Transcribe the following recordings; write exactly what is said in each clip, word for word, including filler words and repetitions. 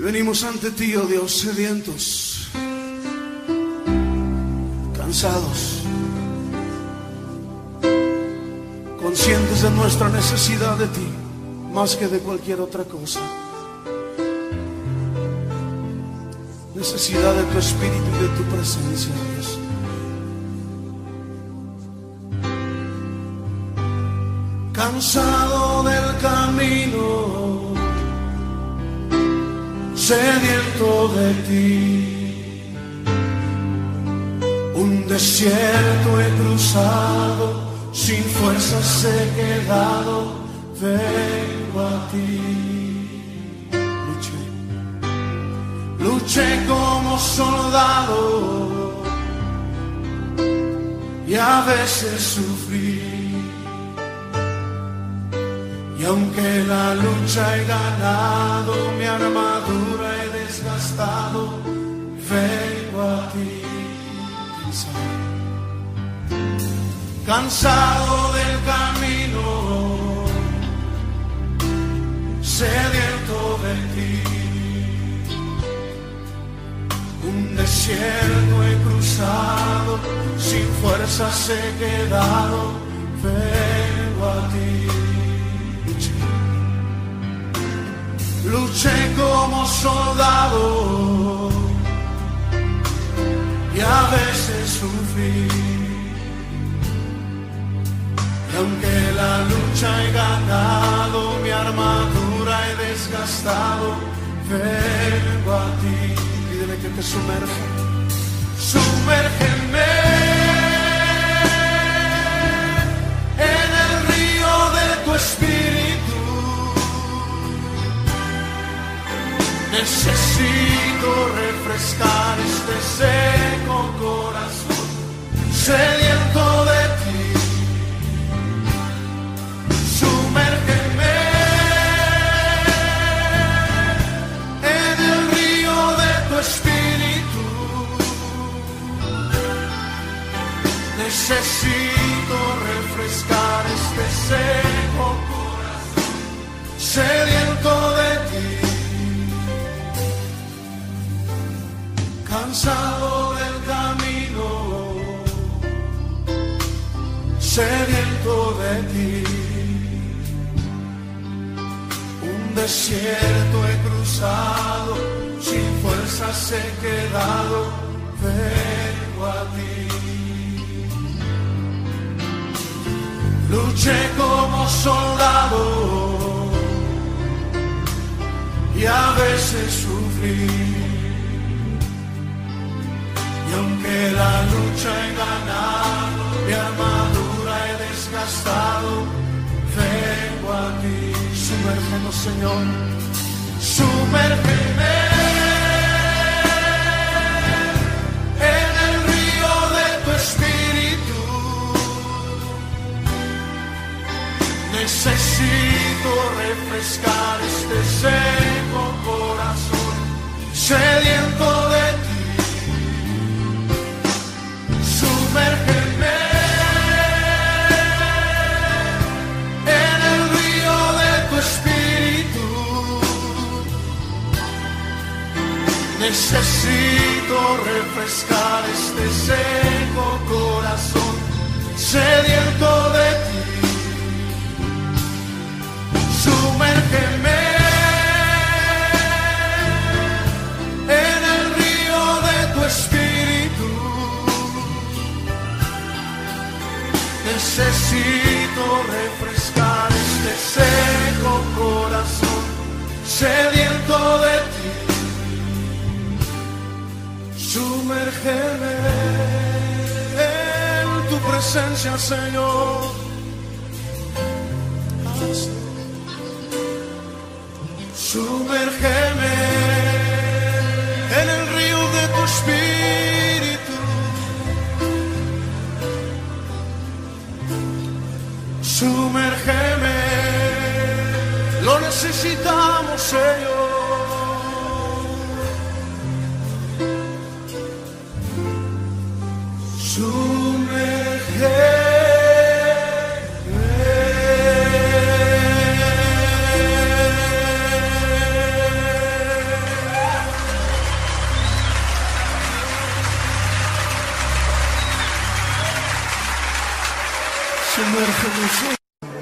Venimos ante ti, oh Dios, sedientos, cansados, conscientes de nuestra necesidad de ti, más que de cualquier otra cosa. Necesidad de tu espíritu y de tu presencia, Dios. Cansado del camino, sediento de ti, un desierto he cruzado, sin fuerzas he quedado, vengo a ti. Luché, luché como soldado y a veces sufrí. Y aunque la lucha he ganado, mi armadura he desgastado, vengo a ti. Cansado, cansado del camino, sediento de ti. Un desierto he cruzado, sin fuerzas he quedado, vengo a ti. Luché como soldado y a veces sufrí. Y aunque la lucha he ganado, mi armadura he desgastado, vengo a ti. Pídele que te sumerja. Sumérgeme en el río de tu espíritu. Necesito refrescar este seco corazón, sediento de ti. Sumérgeme en el río de tu espíritu. Necesito refrescar este seco corazón, sediento de ti. Cansado del camino, sediento de ti. Un desierto he cruzado, sin fuerzas he quedado, vengo a ti. Luché como soldado y a veces sufrí. Y aunque la lucha he ganado, mi armadura he desgastado, vengo a ti. Sumérgenos, Señor, sumérgeme en el río de tu espíritu. Necesito refrescar este seco corazón, sediento de ti. Sumérgeme en el río de tu espíritu. Necesito refrescar este seco corazón, sediento de ti. Sumérgeme en el río de tu espíritu. Necesito refrescar este seco corazón, sediento de ti. Sumérgeme en tu presencia, Señor. Sumérgeme en el río de tu espíritu. Sumérgeme, lo necesitamos, Señor. Sumérgeme. ser feliz.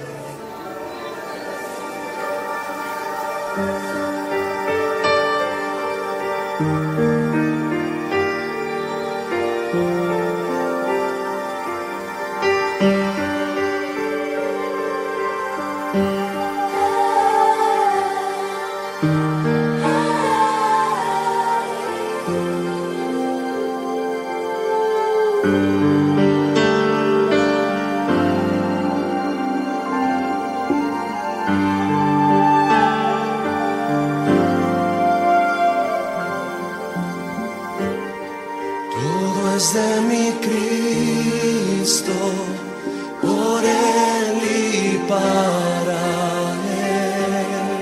De mi Cristo, por Él y para Él.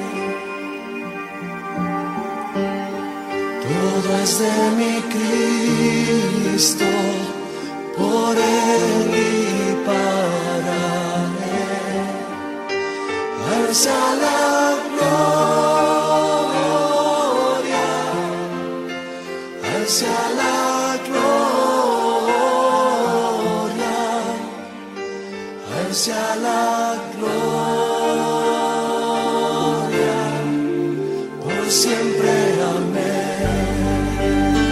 Todo es de mi Cristo, por Él y para Él. Alza la gloria, alza la hacia la gloria, por siempre, amén.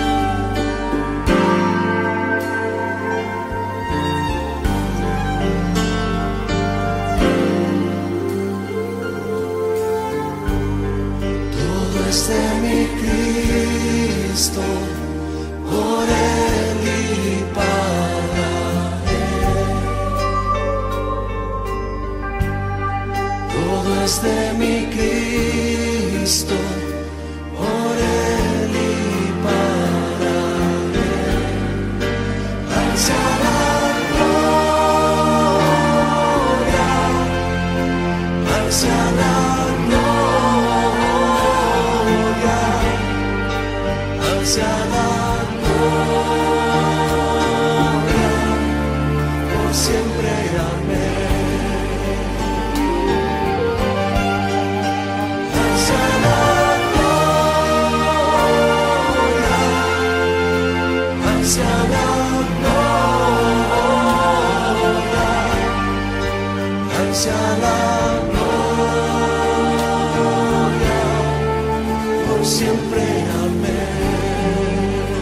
Todo es de mi Cristo, por Él y para es de mi Cristo, por Él y para Él. Alza la gloria, alza la gloria, alza la gloria, por siempre, amén. Hacia la gloria, por siempre, amén.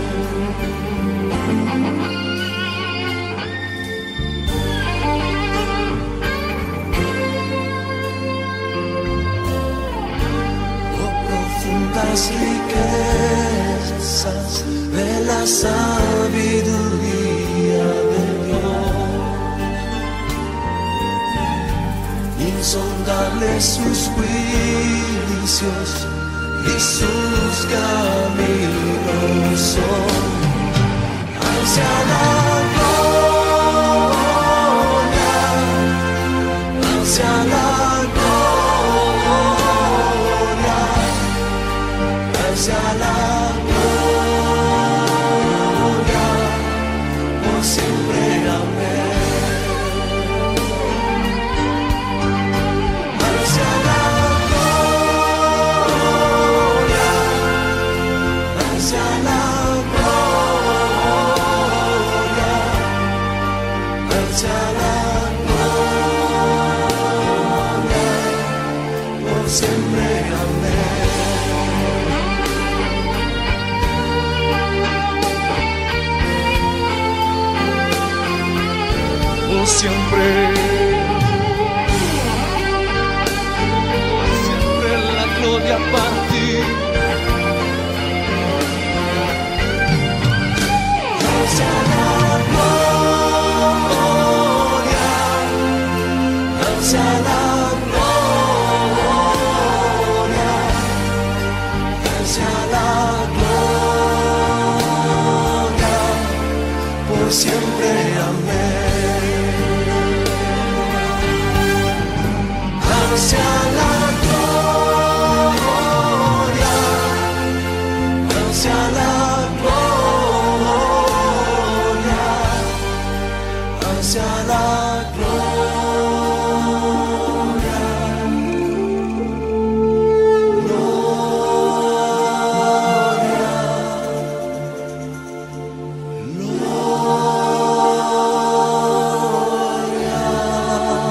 Oh, profundas riquezas de la sabiduría de insondables sus juicios y sus caminos son hacia la gloria, hacia la gloria, hacia la gloria, por siempre, amén. Siempre, amén. Oh, siempre, siempre la gloria para ti. Hacia la gloria, hacia la siempre, amén. Hacia la gloria, hacia la gloria, hacia la gloria, gloria, gloria.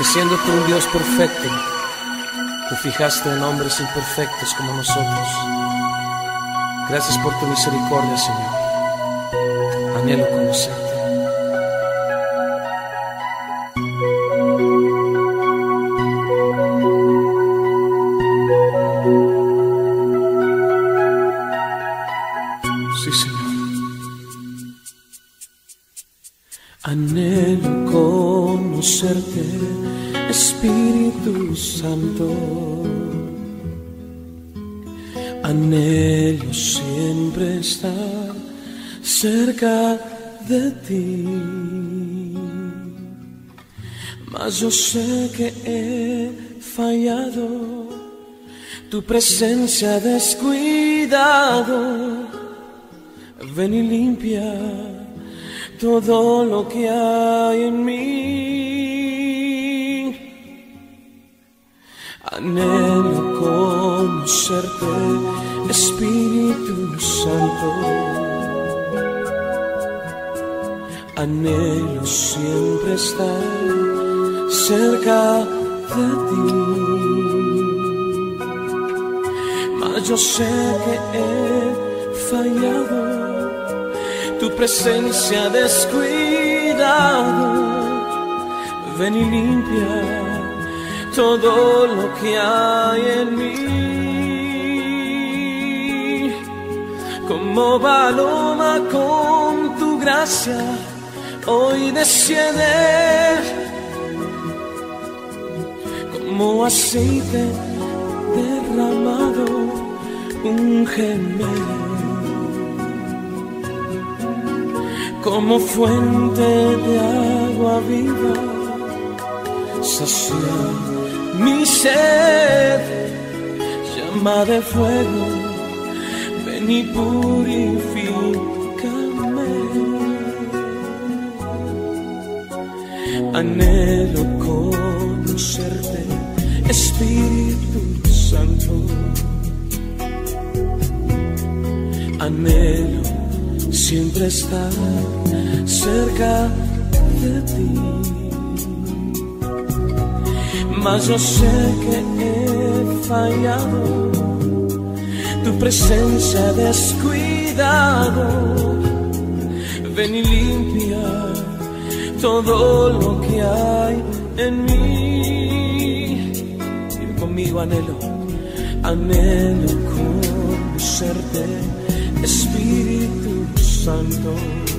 siendo tú un Dios perfecto, te fijaste en hombres imperfectos como nosotros. Gracias por tu misericordia, Señor. Anhelo conocerte. Sí, Señor. Anhelo conocerte, Espíritu Santo. Anhelo siempre estar cerca de ti, mas yo sé que he fallado, tu presencia ha descuidado. Ven y limpia todo lo que hay en mí. Anhelo conocerte, Espíritu Santo. Anhelo siempre estar cerca de ti, mas yo sé que he fallado, tu presencia ha descuidado. Ven y limpia todo lo que hay en mí. Como paloma con tu gracia hoy desciende, como aceite derramado, úngeme. Como fuente de agua viva, sacia mi sed. Llama de fuego, ven y purifícame. Anhelo conocerte, Espíritu Santo. Anhelo siempre estar cerca de ti, mas yo sé que he fallado, tu presencia ha descuidado. Ven y limpia todo lo que hay en mí. Dime conmigo, anhelo, anhelo conocerte, Espíritu Santo.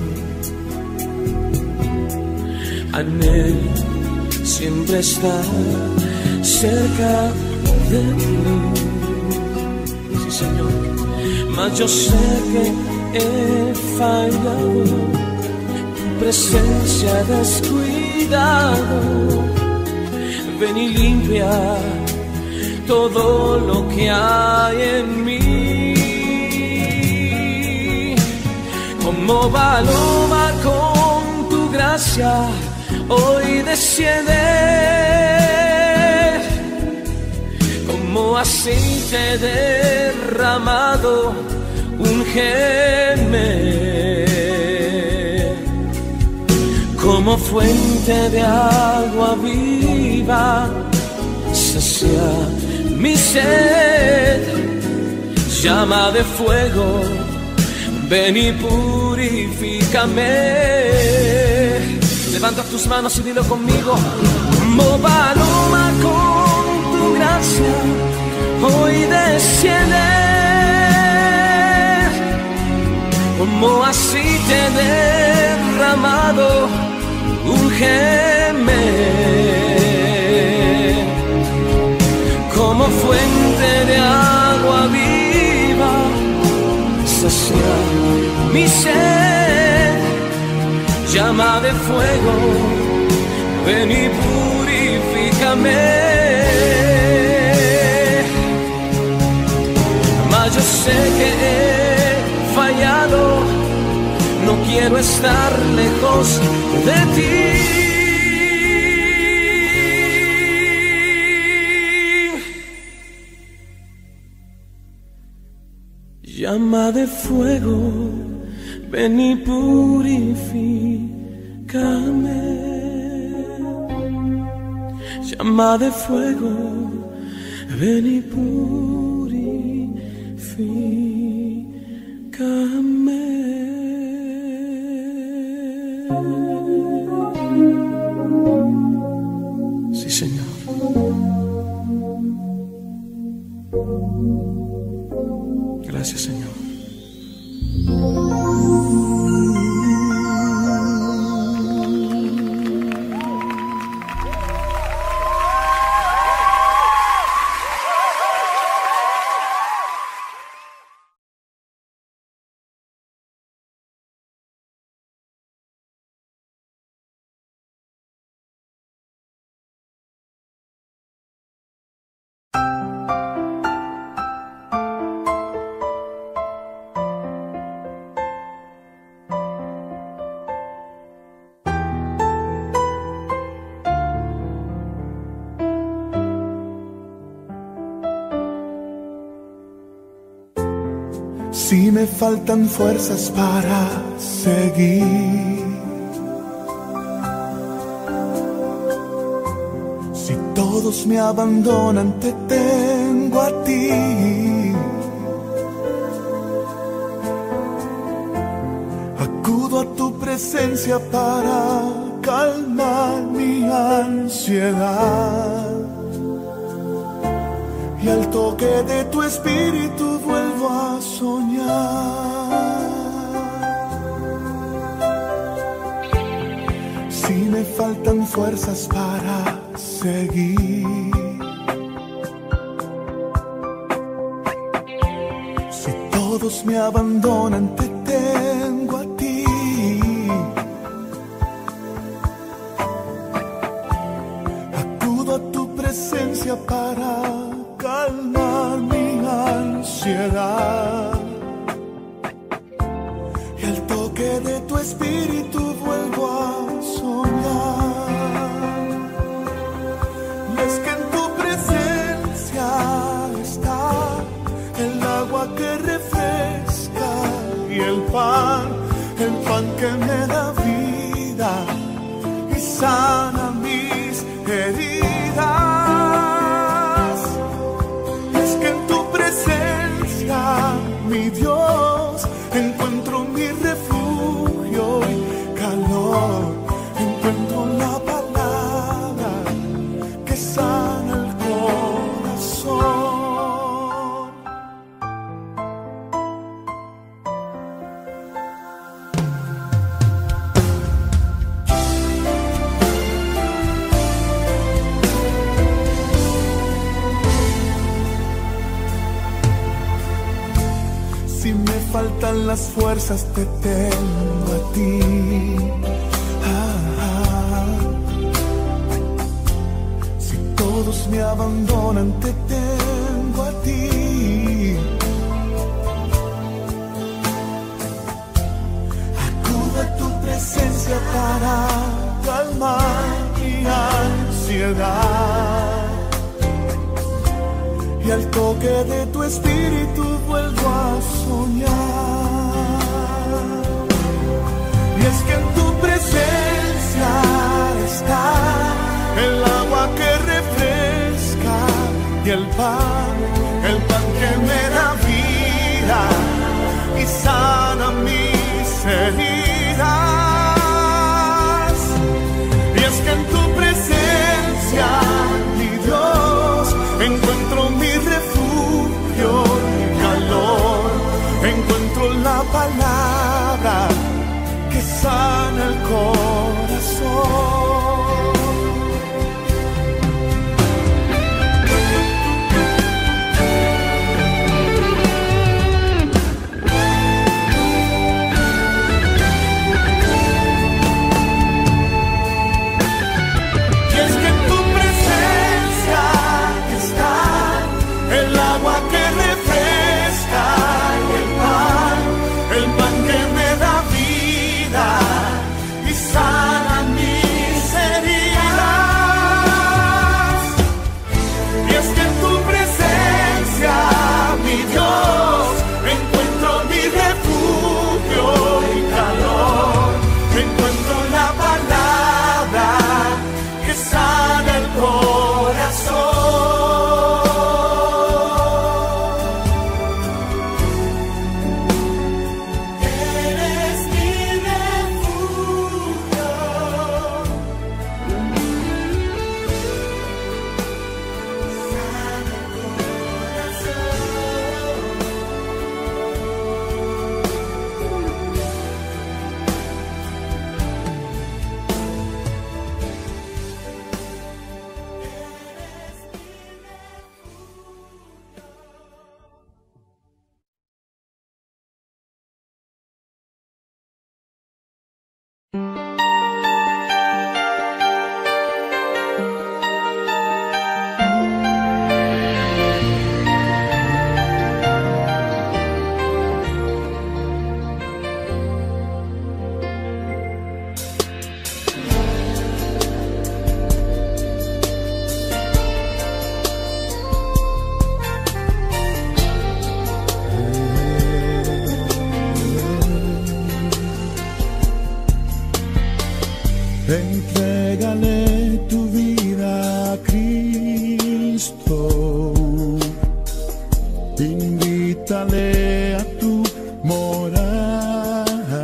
Anhelo siempre estar cerca de ti. Sí, Señor. Mas yo sé que he fallado, tu presencia ha descuidado. Ven y limpia todo lo que hay en mí. Como paloma con tu gracia hoy desciende, como aceite derramado, úngeme. Como fuente de agua viva, sacia mi sed. Llama de fuego, ven y purifícame. Levanta tus manos y dilo conmigo. Como paloma con tu gracia hoy desciende, como aceite derramado, úngeme. Como fuente de agua viva, sacia mi sed. Llama de fuego, ven y purifícame. Mas yo sé que he fallado, no quiero estar lejos de ti. Llama de fuego, ven y purifícame. llama de fuego, ven y purifícame. Sí, Señor. Gracias, Señor. Si me faltan fuerzas para seguir, si todos me abandonan, te tengo a ti. Acudo a tu presencia para calmar mi ansiedad, y al toque de tu espíritu vuelvo a soñar. Si me faltan fuerzas para seguir, si todos me abandonan, te tengo a ti. Acudo a tu presencia para calmar mi ansiedad, y al toque de tu espíritu vuelvo a soñar. Y es que en tu presencia está el agua que refresca y el pan, el pan que me da vida y sana mis heridas. Mi Dios, encuentro mi refugio y calor, encuentro la palabra que sana el corazón. Si me faltan las fuerzas, te tengo a ti. Ah, ah. Si todos me abandonan, te tengo a ti. Acudo a tu presencia para calmar mi ansiedad, y al toque de tu espíritu vuelvo a soñar. Y es que en tu presencia está el agua que refresca y el pan, el pan que me da vida y sana mis heridas. Y es que en tu presencia, mi Dios, encuentro mi refugio y calor, encuentro la palabra que sana el corazón. Y es que en tu presencia está el agua que refresca y el pan, el pan Entrégale tu vida a Cristo, invítale a tu morada,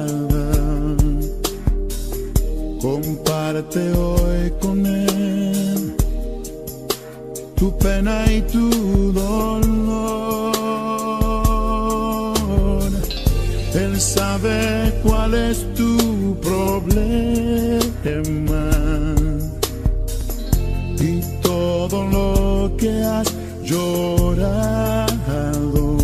comparte hoy con Él tu pena y tu dolor. Él sabe cuál es tu problema y todo lo que has llorado.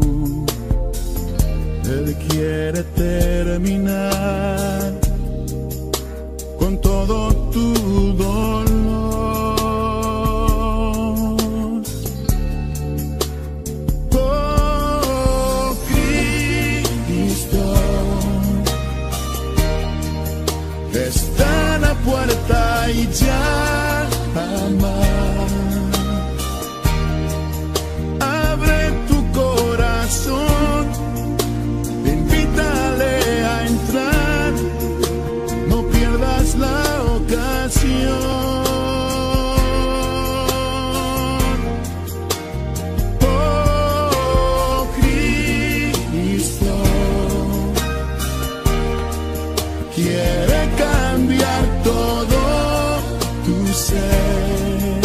Él quiere terminar con todo tu dolor. Oh, Cristo está a la puerta y llama. Abre tu corazón, invítale a entrar, no pierdas la ocasión. Oh, Cristo quiere cambiar todo tu ser,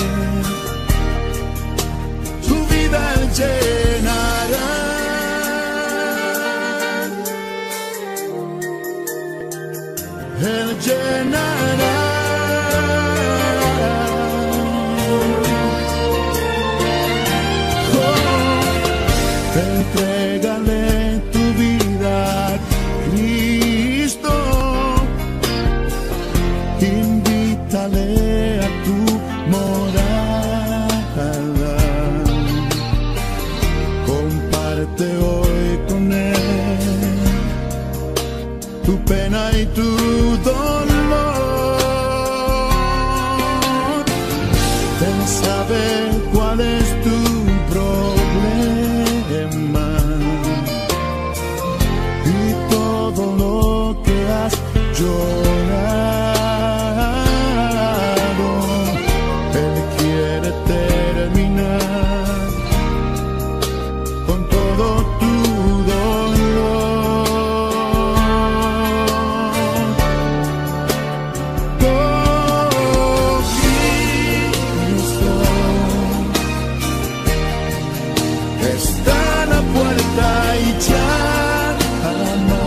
tu vida llenará. Él llenará. Oh, entrégale tu vida a Cristo, invítale a tu morada, comparte hoy con Él tu pena y tu dolor. Él sabe cuál es tu problema y todo lo que has llorado. Él quiere terminar con todo tu dolor. Oh, Cristo está a la puerta y llama.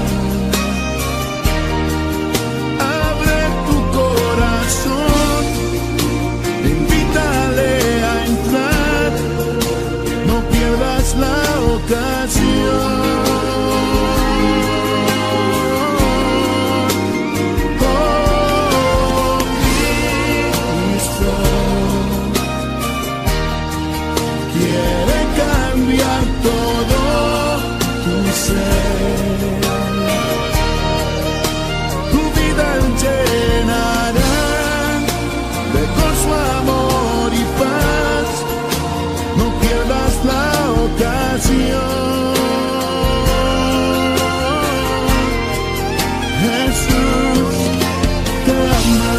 Abre tu corazón, invítale a entrar, no pierdas la ocasión. Oh, Cristo quiere cambiar todo tu ser, tu vida llenará de gozo, amor y paz, no pierdas la ocasión. Jesús te ama,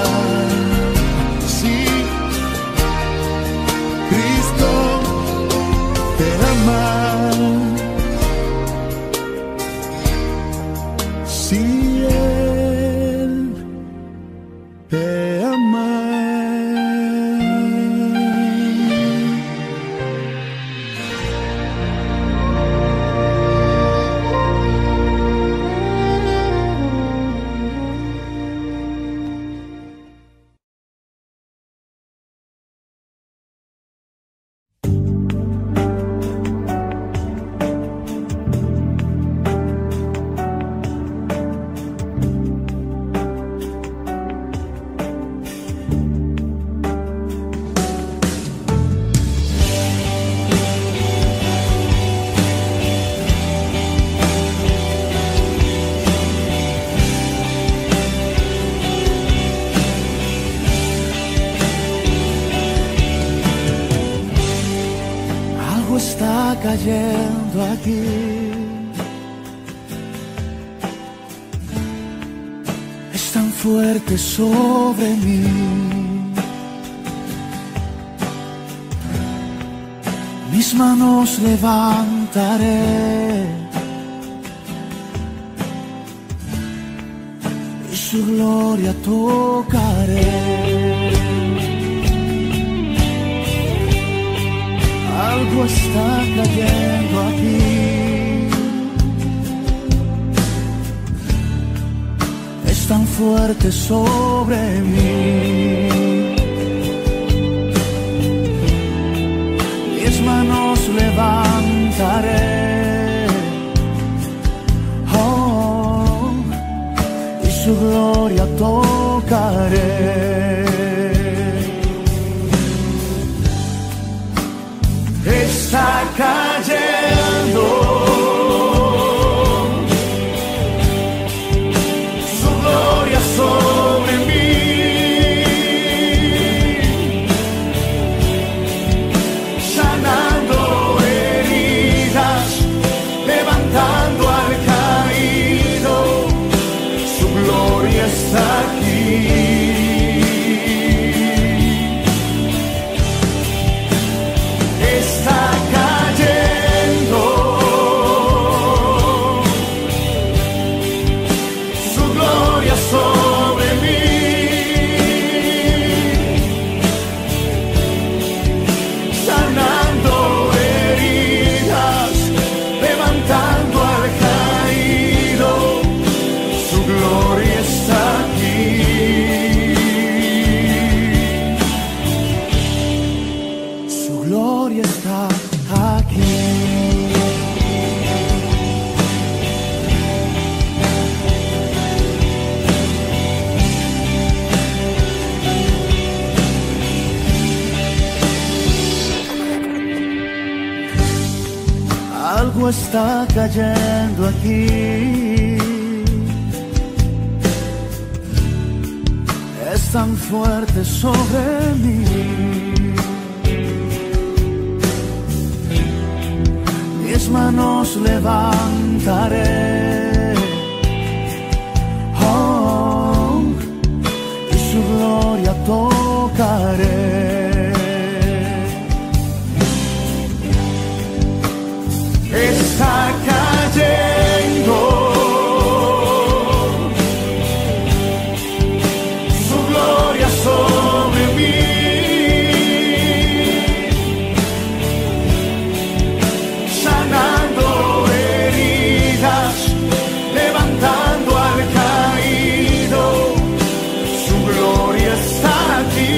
sí, Cristo te ama, sí, Él te ama. Cayendo aquí, es tan fuerte sobre mí. Mis manos levantaré y su gloria tocaré. Algo está cayendo aquí. Es tan fuerte sobre mí. Mis manos levantaré, oh, y su gloria tocaré. Está cayendo su gloria sobre mí, sanando heridas, levantando al caído. Su gloria está aquí. Está cayendo su gloria sobre mí, sanando heridas, levantando al caído. Su gloria está aquí. Su gloria está aquí. Algo está cayendo aquí. Es tan fuerte sobre mí. Mis manos levantaré, oh, y su gloria tocaré. Está cayendo su gloria sobre mí, sanando heridas, levantando al caído. Su gloria está aquí.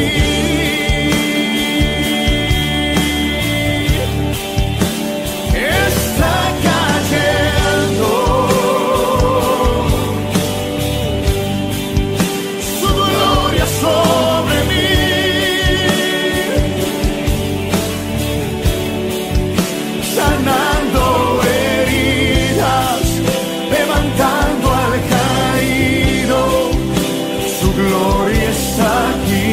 Está cayendo su gloria sobre mí, sanando heridas, levantando al caído. Su gloria está aquí.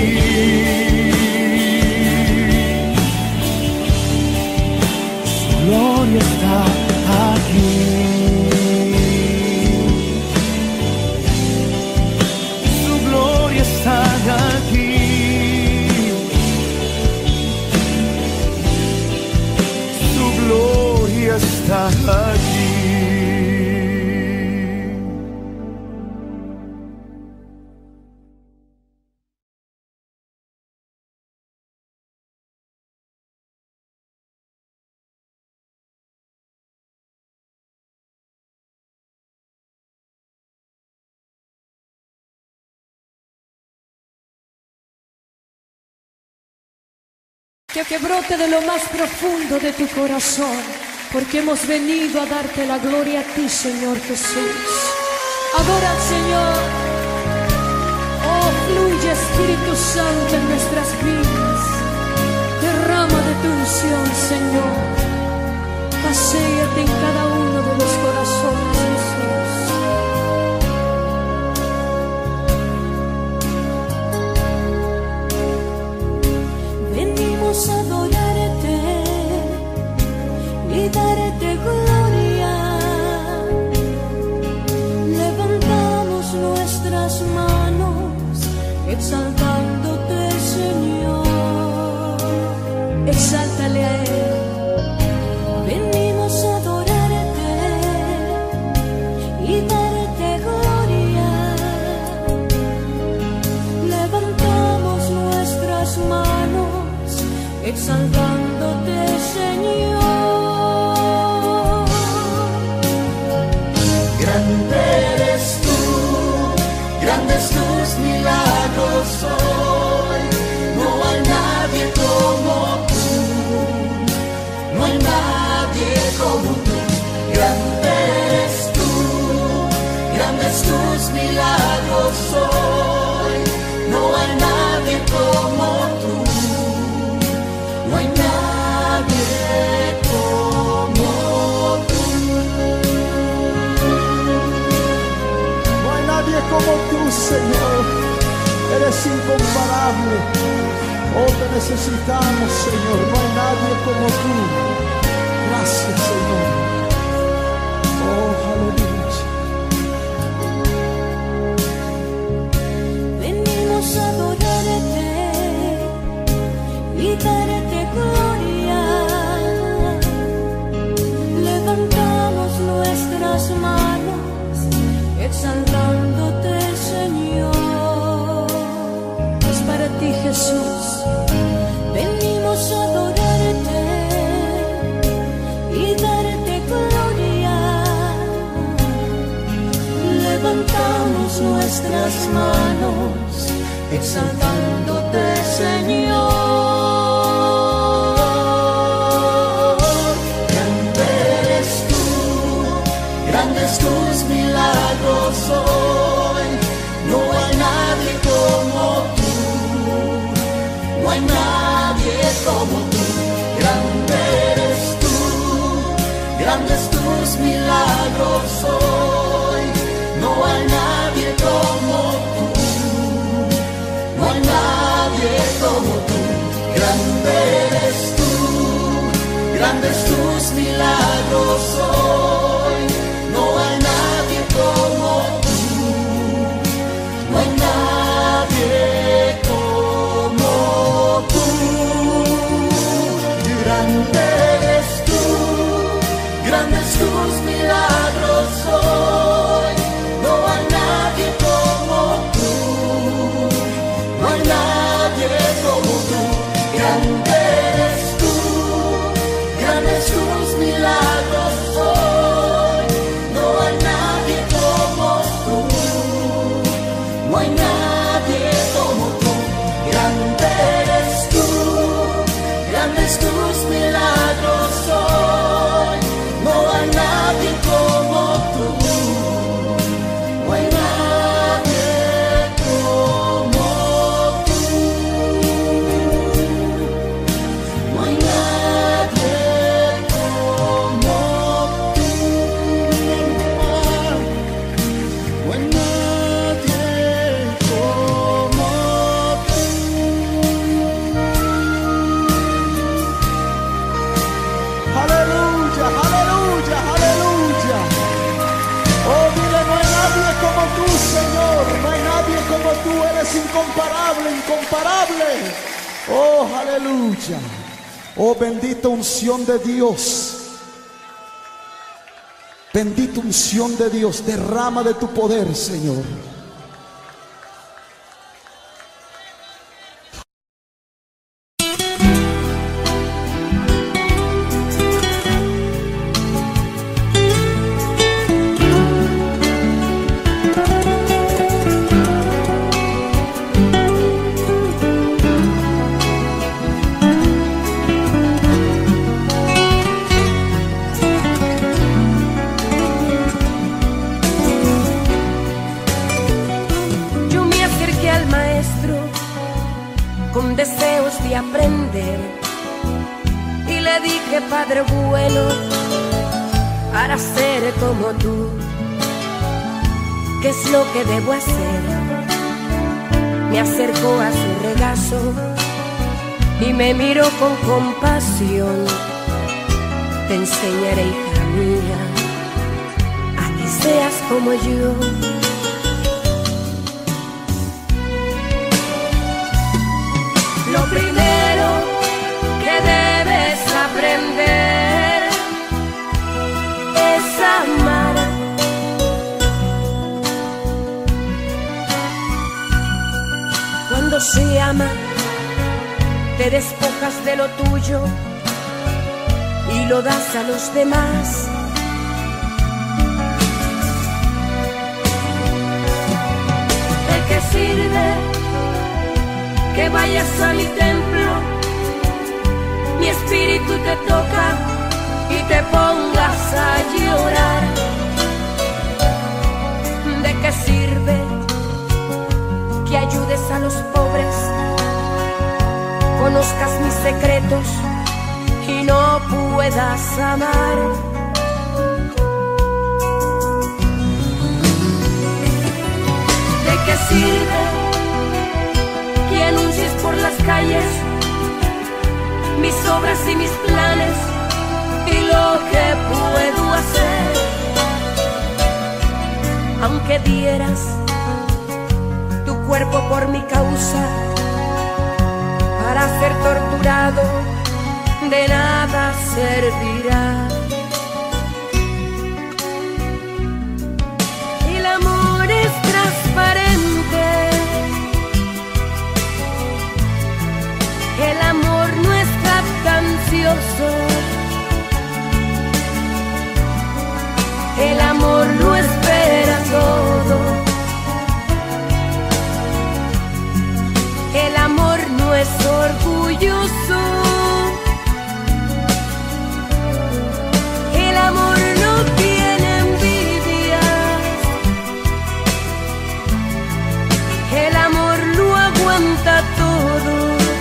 Su gloria está aquí. Su gloria está aquí. Su gloria está aquí. Que, que brote de lo más profundo de tu corazón, porque hemos venido a darte la gloria a ti, Señor Jesús. Adora al Señor. Oh, fluye Espíritu Santo en nuestras vidas. Derrama de tu unción, Señor. Paséate en cada uno de los corazones, Jesús. Venimos a adorarte y darte gloria. Levantamos nuestras manos grande eres tú, grandes tus milagros hoy. No hay nadie como tú, no hay nadie como tú. Grande eres tú, grandes tus milagros hoy. No hay nadie como tú, no hay nadie como tú. No hay nadie como tú, Señor. Eres incomparable. Oh, te necesitamos, Señor. No hay nadie como tú. Gracias, Señor. Oh, aleluya. Venimos a adorarte y darte gloria. Levantamos nuestras manos exaltándote, Señor. Es para ti, Jesús. Venimos a adorarte y darte gloria. Levantamos nuestras manos exaltándote, Señor. Grande eres tú, grandes tus milagros hoy. No hay nadie como tú, no hay nadie como tú. Grande eres tú, grandes tus milagros hoy. No hay nadie como tú, no hay nadie como tú. Grande eres tú, grandes tus milagros hoy. No hay nadie como tú, no hay nadie como tú. Grande eres tú, grandes tus milagros hoy. No hay nadie como tú, no hay nadie como tú. Grande eres tú, grandes tus milagros hoy. No hay nadie como tú, no hay nadie como tú. Grande eres tú, grandes tus milagros hoy. No hay nadie como tú, no hay nadie como tú, no hay nadie como tú, no hay nadie como tú. Aleluya, aleluya, aleluya. Oh, dile, no hay nadie como tú, Señor. No hay nadie como tú. Eres incomparable, incomparable. Oh, aleluya. Oh, bendita unción de Dios. Bendita unción de Dios. Derrama de tu poder, Señor. Con deseos de aprender, y le dije: Padre bueno, para ser como tú, ¿qué es lo que debo hacer? Me acercó a su regazo y me miró con compasión. Te enseñaré, hija mía, a que seas como yo. Lo primero que debes aprender es amar. Cuando se ama, te despojas de lo tuyo y lo das a los demás. qué sirve que vayas a mi templo, mi espíritu te toca y te pongas a llorar? ¿De qué sirve que ayudes a los pobres, conozcas mis secretos y no puedas amar? ¿De qué sirve que anuncies por las calles mis obras y mis planes y lo que puedo hacer? Aunque dieras tu cuerpo por mi causa para ser torturado, de nada servirá. El amor es transparente, el amor no es captancioso, el amor lo espera todo, el amor no es orgulloso, el amor no tiene envidia, el amor lo aguanta todo,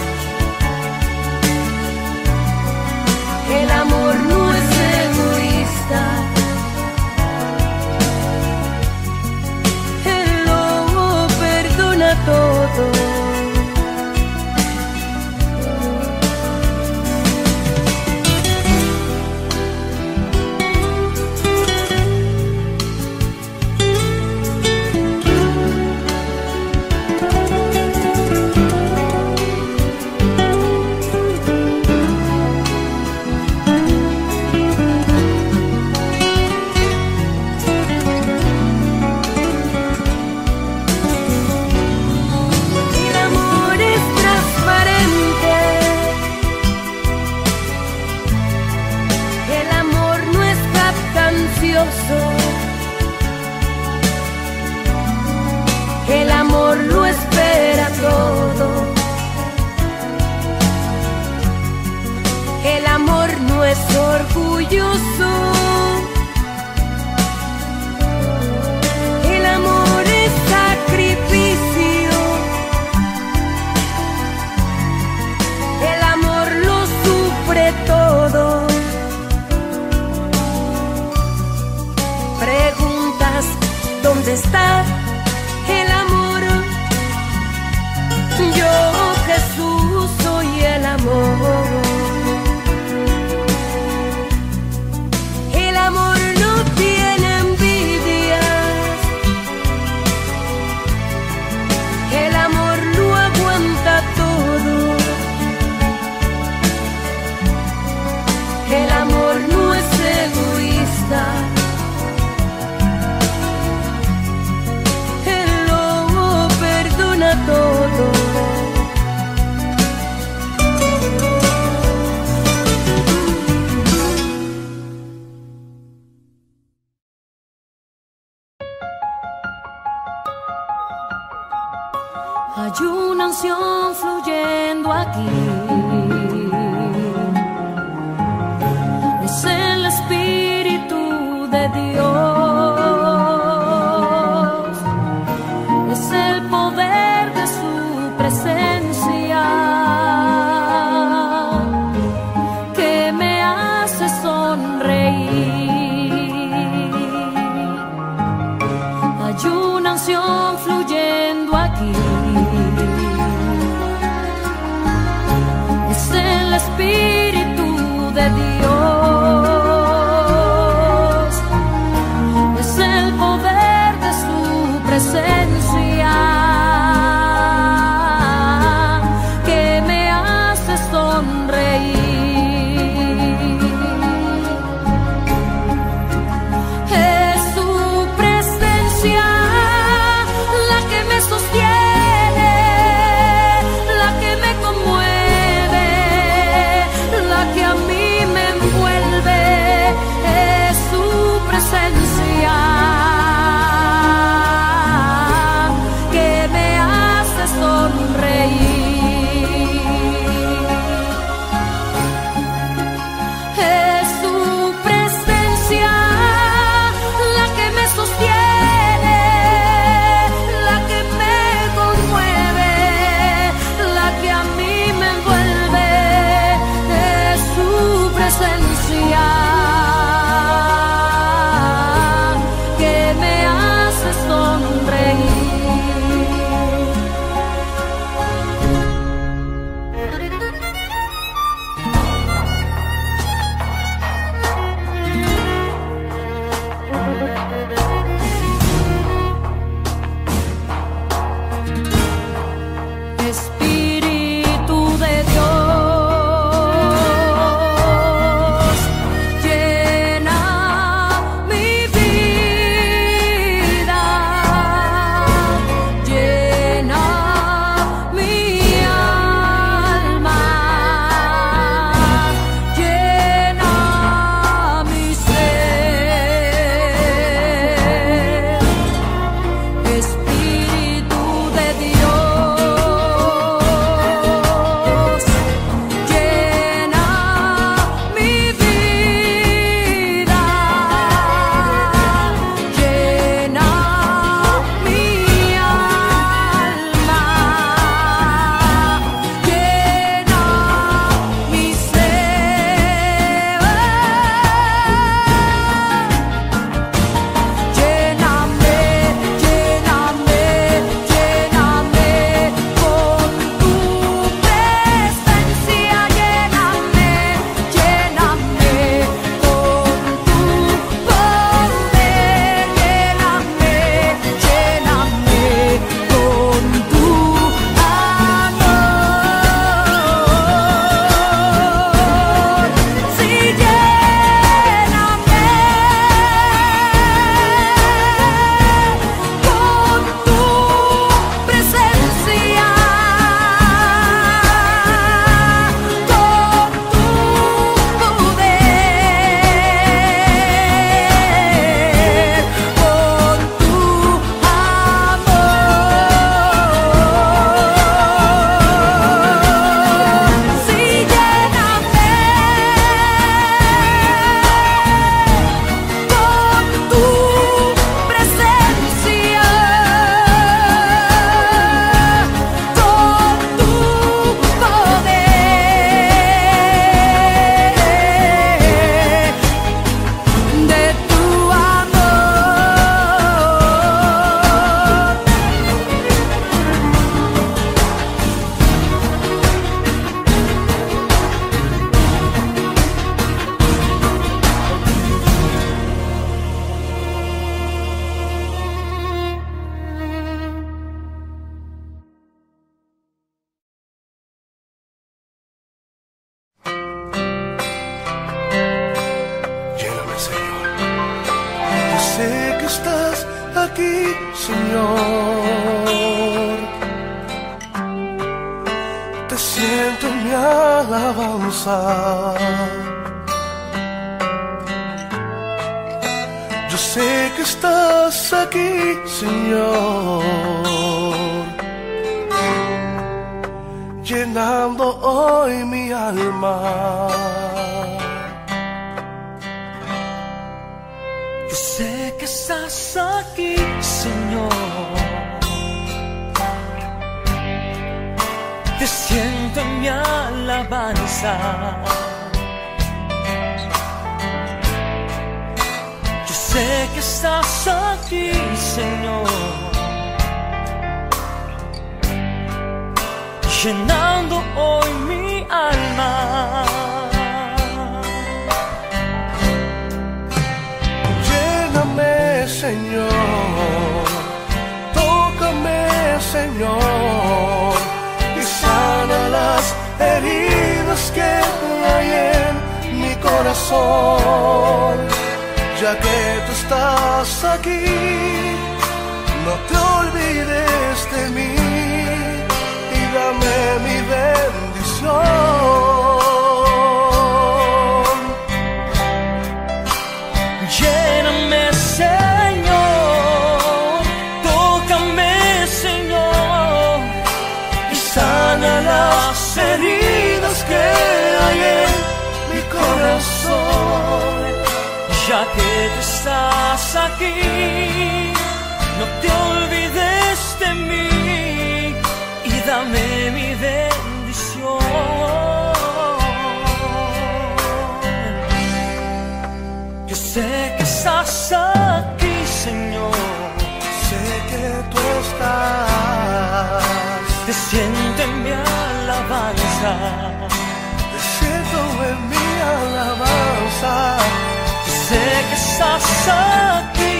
el amor no es egoísta, él lo perdona todo. El amor lo espera todo, el amor no es orgulloso, el amor es sacrificio, el amor lo sufre todo. Preguntas ¿dónde está el amor? Yo, Jesús, soy el amor. El amor no tiene envidias, el amor lo aguanta todo, el amor no es egoísta, todo. Hay una unción fluyendo aquí, es el Espíritu de Dios. Que me hace sonreír. Hay una unción fluyendo aquí, es el Espíritu de Dios, es el poder de su presencia. Es su presencia la que me sostiene. Señor, te siento en mi alabanza. Yo sé que estás aquí, Señor, llenando hoy mi alma. Yo sé que estás aquí, Señor. Te siento en mi alabanza. Yo sé que estás aquí, Señor, llenando hoy mi alma. Señor, tócame, Señor, y sana las heridas que hay en mi corazón. Ya que tú estás aquí, no te olvides de mí y dame mi bendición. Lléname, Señor, tócame, Señor, y sana las heridas que hay en mi corazón. Ya que tú estás aquí, no te olvides de mí y dame mi bendición. Yo sé que estás aquí, Señor. Sé que tú estás. Te siento en mi alabanza. Te siento en mi alabanza. Yo sé que estás aquí,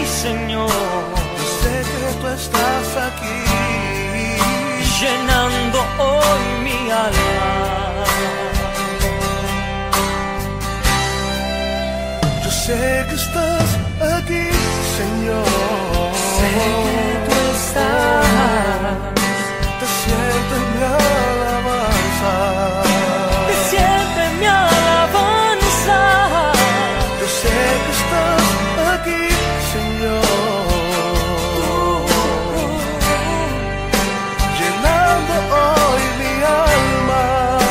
sé que estás aquí, Señor. Sé que tú estás. Te siento en mi alabanza. Te siento en mi alabanza. Yo sé que estás aquí, Señor. Llenando hoy mi alma.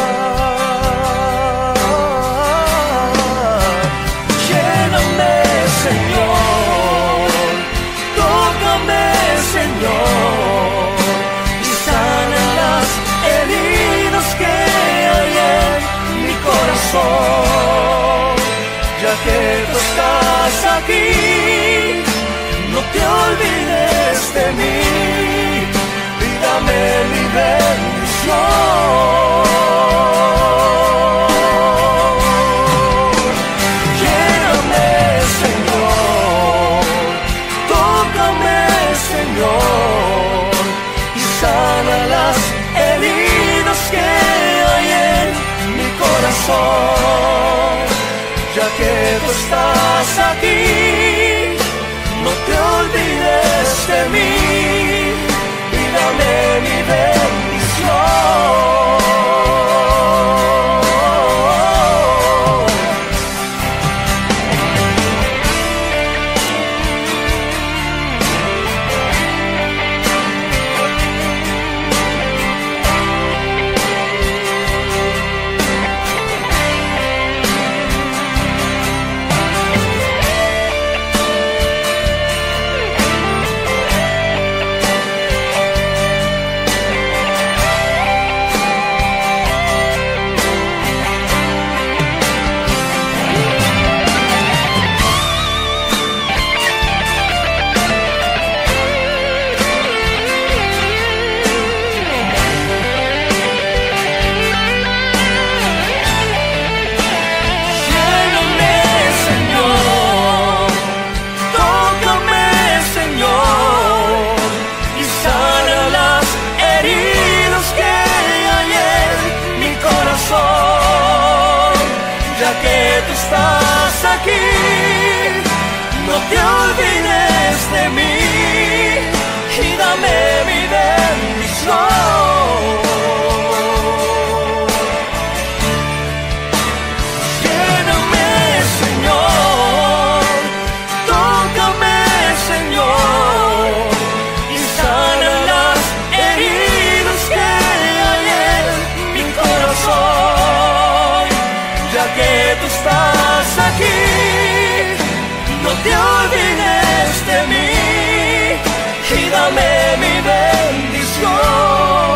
Lléname, Señor. Tócame, Señor. Y sana las heridas que hay en mi corazón. Ya que tú estás aquí, no te olvides de mí y dame mi bendición. Lléname, Señor, tócame, Señor, y sana las heridas que hay en mi corazón. Ya que tú estás aquí, no te olvides de mí y dame mi bendición. Estás aquí, no te olvides de mí y dame mi bendición. Lléname, Señor, tócame, Señor, y sana las heridas que hay en mi corazón. Ya que tú estás aquí, no te olvides de mí y dame mi bendición.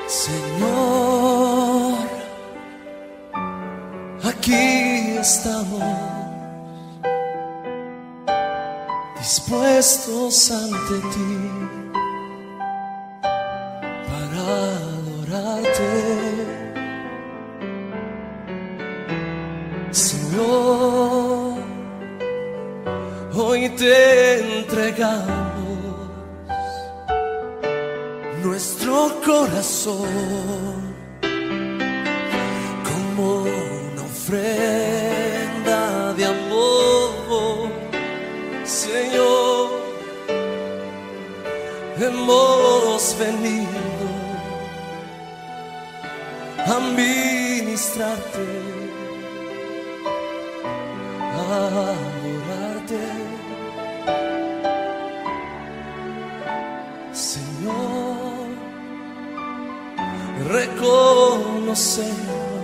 Señor, aquí estamos, dispuestos ante ti para adorarte. Señor, hoy te entregamos nuestro corazón como una ofrenda de amor. Señor, hemos venido a ministrarte, a adorarte. Señor, reconocemos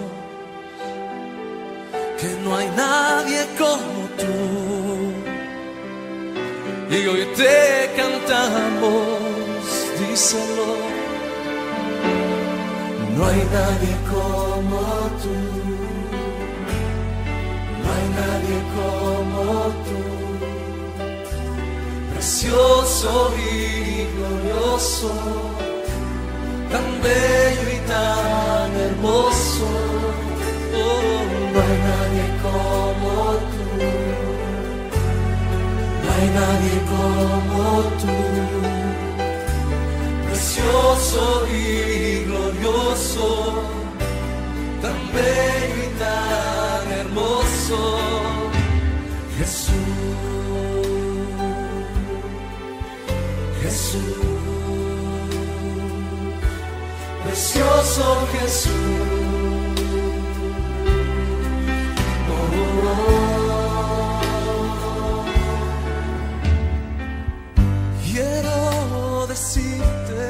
que no hay nadie como tú, y hoy te cantamos, díselo. No hay nadie como tú, no hay nadie como tú, precioso y glorioso, tan bello y tan hermoso. Oh, no hay nadie como tú, no hay nadie como tú, precioso y glorioso, tan bello y tan hermoso. Jesús, Jesús, precioso Jesús. Oh, oh, oh. Quiero decirte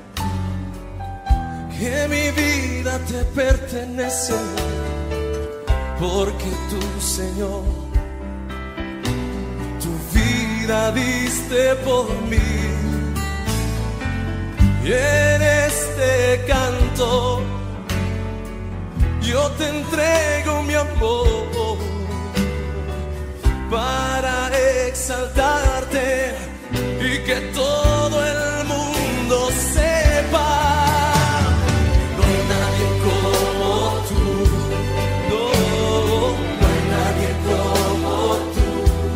que mi vida te pertenece, porque tú, Señor, tu vida diste por mí. Y en este canto yo te entrego mi amor para exaltarte y que todo el mundo sepa. No hay nadie como tú, no, no hay nadie como tú,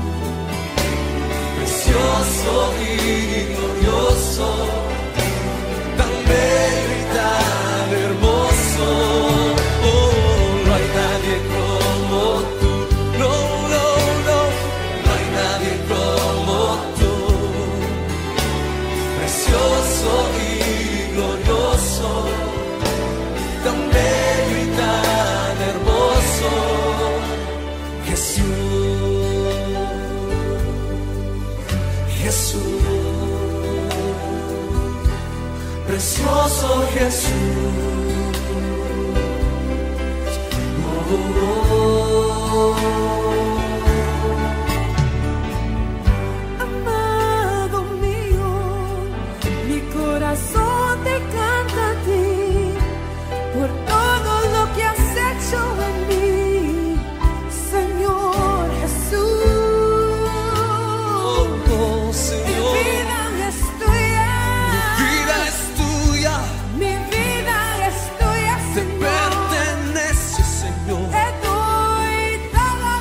precioso y glorioso, tan bello y tan hermoso. Oh, no hay nadie como tú, no, no, no, no hay nadie como tú, precioso y glorioso, tan bello y tan hermoso. Jesús, Jesús, precioso Jesús. Oh, oh, oh. Amado mío, mi corazón te canta a ti por todo lo que has hecho en mí, Señor Jesús. Oh, oh, Señor. Mi vida es tuya, Mi vida es tuya, mi vida es tuya, te Señor. pertenece, Señor. Te doy toda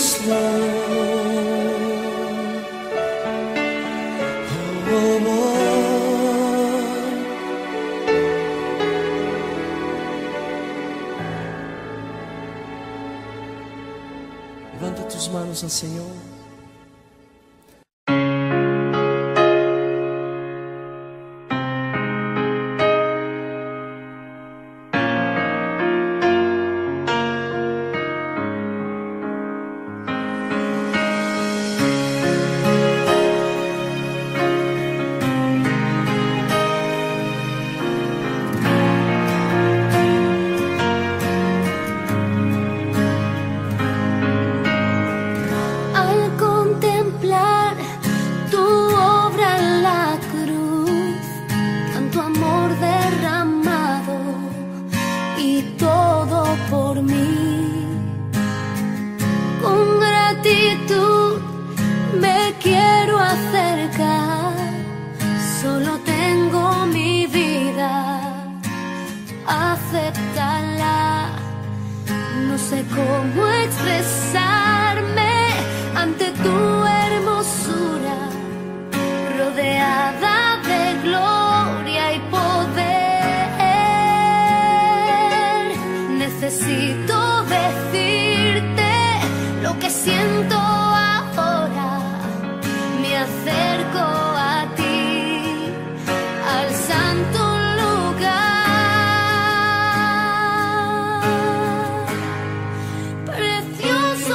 Oh, oh, oh. Levanta tus manos al Señor. Precioso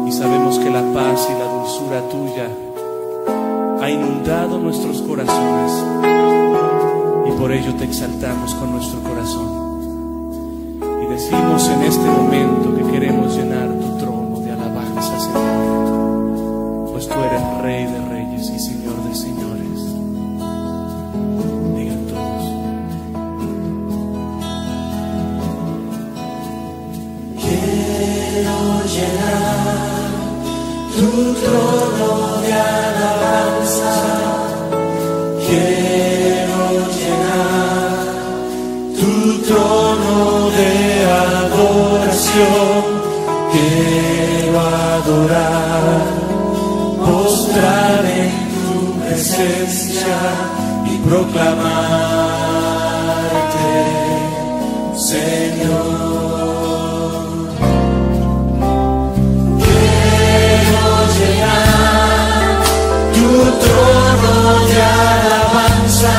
y sabemos que la paz y la dulzura tuya ha inundado nuestros corazones, y por ello te exaltamos con nuestro corazón. Y decimos en este momento que queremos llenar tu trono de alabanza, Señor, pues tú eres Rey de reyes y Señor de señores. Digan todos: quiero llenar tu trono de alabanza, quiero llenar tu trono de adoración, quiero adorar, postrar en tu presencia y proclamarte, Señor. Tu trono de alabanza,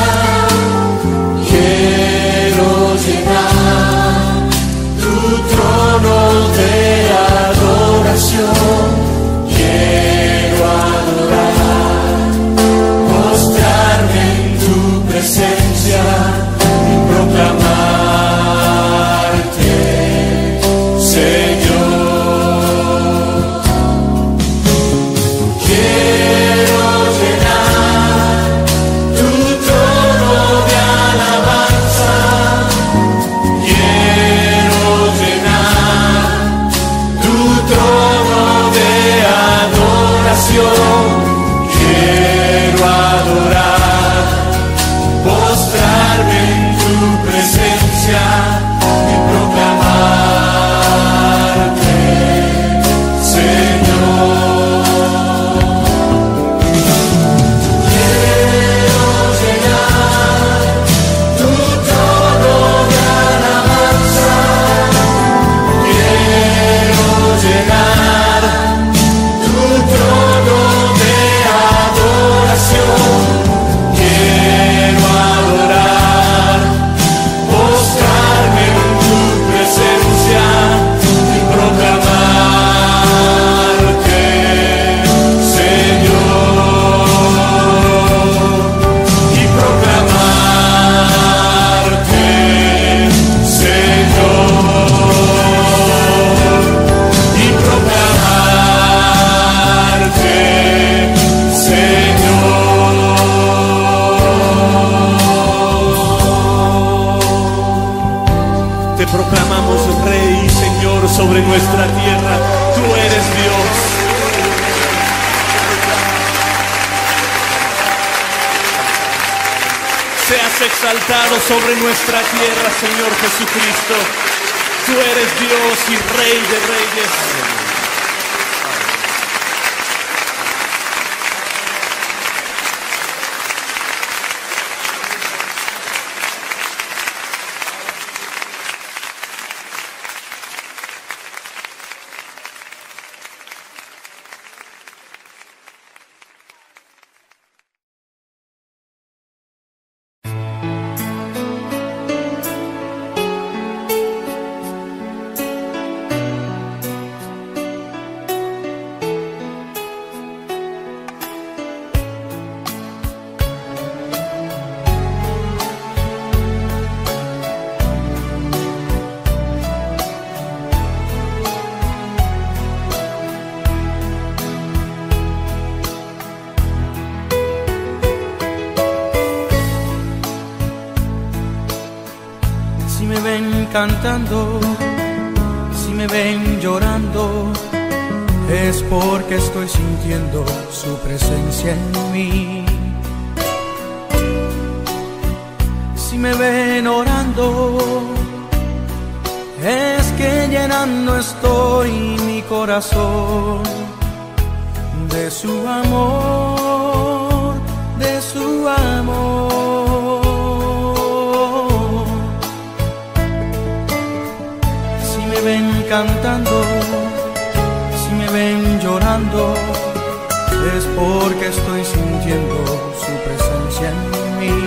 quiero llenar tu trono de adoración, quiero adorar, mostrarme en tu presencia y proclamarte, Señor. Quiero adorar, postrarme en tu presencia y proclamarte, Señor. Quiero llenar tu trono de alabanza, quiero llenar tu trono de adoración, quiero adorar, postrarme en tu presencia y proclamarte, Señor, y proclamarte, Señor, y proclamarte, te proclamamos Rey y Señor sobre nuestra tierra. Tú eres Dios. Seas exaltado sobre nuestra tierra, Señor Jesucristo. Tú eres Dios y Rey de reyes. Cantando, si me ven llorando, es porque estoy sintiendo su presencia en mí. Si me ven orando, es que llenando estoy mi corazón de su amor, de su amor. Si me ven cantando, si me ven llorando, es porque estoy sintiendo su presencia en mí.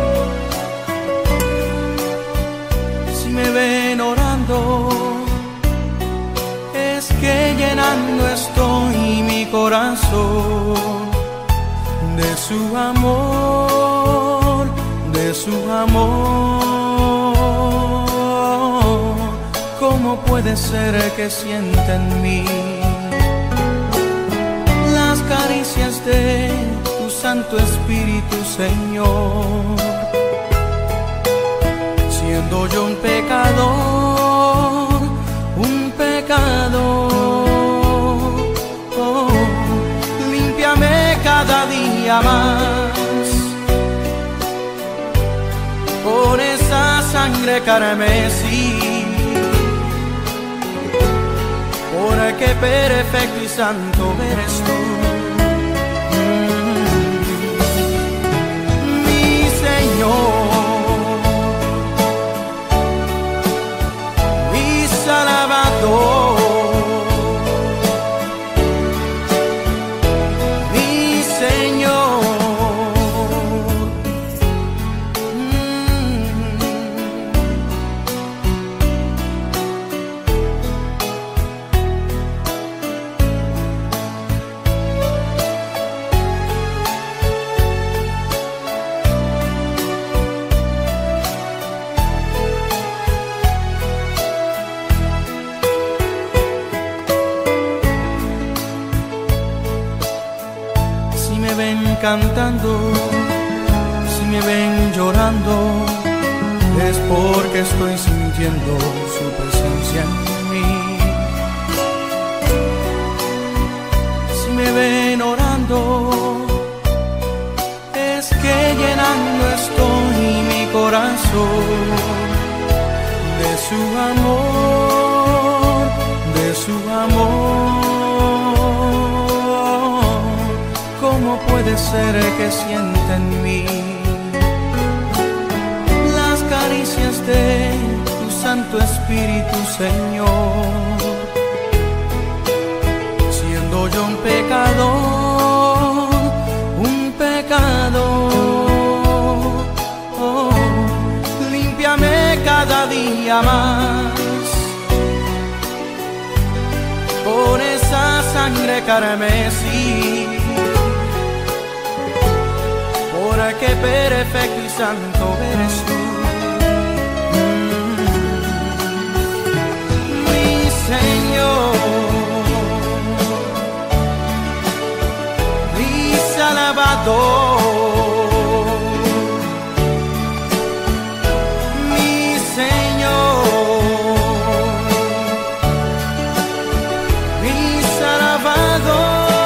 Si me ven orando, es que llenando estoy mi corazón de su amor, de su amor. ¿Cómo puede ser que sienta en mí las caricias de tu Santo Espíritu, Señor? Siendo yo un pecador, un pecador, oh, límpiame cada día más con esa sangre carmesí, porque perfecto y santo eres tú, mm, mi Señor. Salvador, mi Señor. Mm. Cantando, si me ven llorando, es porque estoy sintiendo su presencia en mí. Si me ven orando, es que llenando estoy mi corazón de su amor, de su amor. ¿Cómo puede ser que sienta en mí las caricias de tu Santo Espíritu, Señor? Siendo yo un pecador, un pecador, oh, límpiame cada día más con esa sangre carmesí, porque perfecto y santo eres tú, mm, mi Señor, mi Salvador, mi Señor, mi Salvador.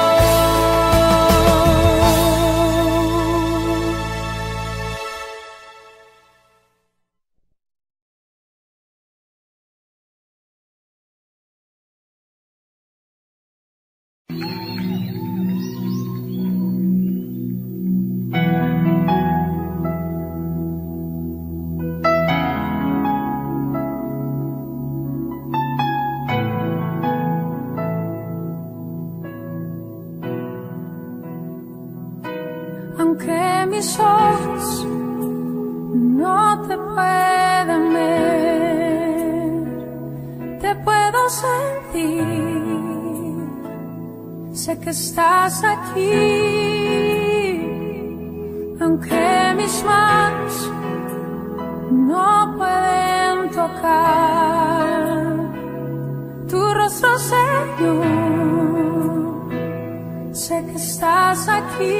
Aunque mis ojos no te puedan ver, te puedo sentir, sé que estás aquí. Aunque mis manos no pueden tocar tu rostro, Señor, sé que estás aquí.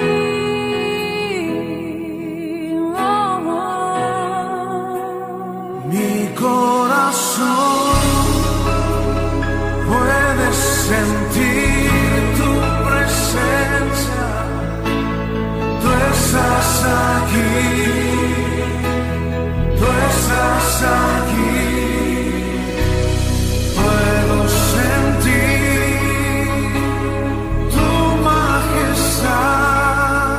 Mi corazón puede sentir tu presencia, tú estás aquí, tú estás aquí, puedo sentir tu majestad.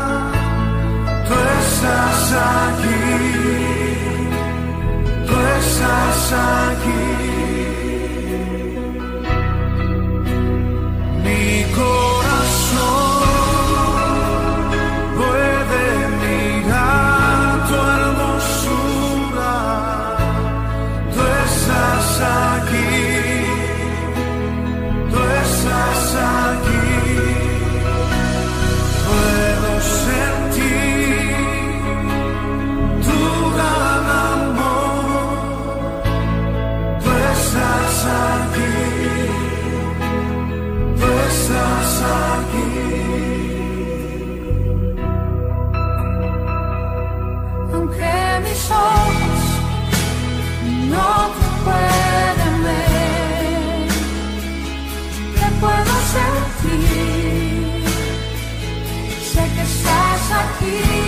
ti.